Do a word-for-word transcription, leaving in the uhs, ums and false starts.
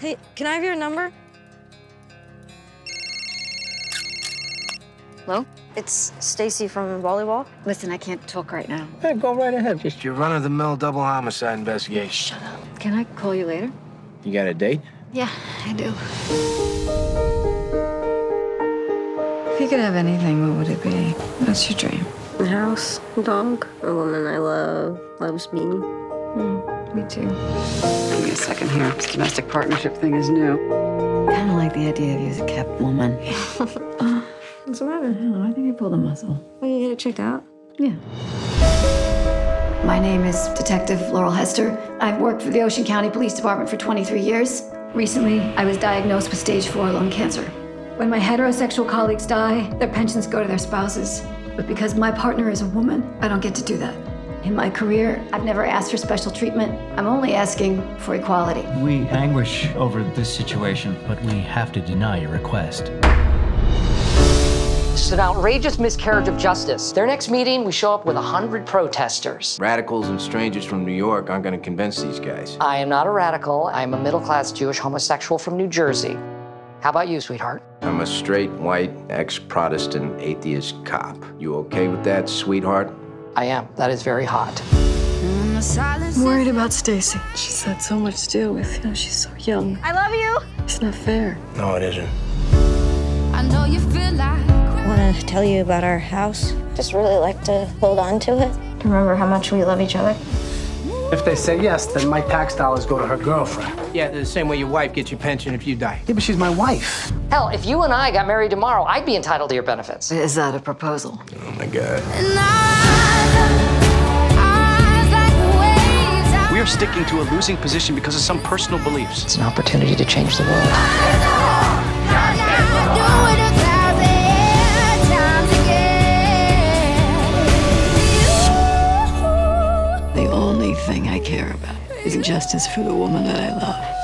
Hey, can I have your number? Hello? It's Stacy from volleyball. Listen, I can't talk right now. Hey, go right ahead. Just your run-of-the-mill double homicide investigation. Shut up. Can I call you later? You got a date? Yeah, I do. If you could have anything, what would it be? What's your dream? A house, a dog, a woman I love, loves me. Mm, me too. Give me a second here. This domestic partnership thing is new. Kind of like the idea of you as a kept woman. What's the matter? I don't know. I think you pulled a muscle. Well, you get it checked out? Yeah. My name is Detective Laurel Hester. I've worked for the Ocean County Police Department for twenty-three years. Recently, I was diagnosed with stage four lung cancer. When my heterosexual colleagues die, their pensions go to their spouses. But because my partner is a woman, I don't get to do that. In my career, I've never asked for special treatment. I'm only asking for equality. We anguish over this situation, but we have to deny your request. It's an outrageous miscarriage of justice. Their next meeting, we show up with a hundred protesters. Radicals and strangers from New York aren't going to convince these guys. I am not a radical. I'm a middle-class Jewish homosexual from New Jersey. How about you, sweetheart? I'm a straight, white, ex-Protestant, atheist cop. You okay with that, sweetheart? I am. That is very hot. I'm worried about Stacy. She's had so much to deal with. You know, she's so young. I love you. It's not fair. No, it isn't. I know you feel like I want to tell you about our house. Just really like to hold on to it. Remember how much we love each other. If they say yes, then my tax dollars go to her girlfriend. Yeah, the same way your wife gets your pension if you die. Yeah, but she's my wife. Hell, if you and I got married tomorrow, I'd be entitled to your benefits. Is that a proposal? Oh, my God. We are sticking to a losing position because of some personal beliefs. It's an opportunity to change the world. The only thing I care about is justice for the woman that I love.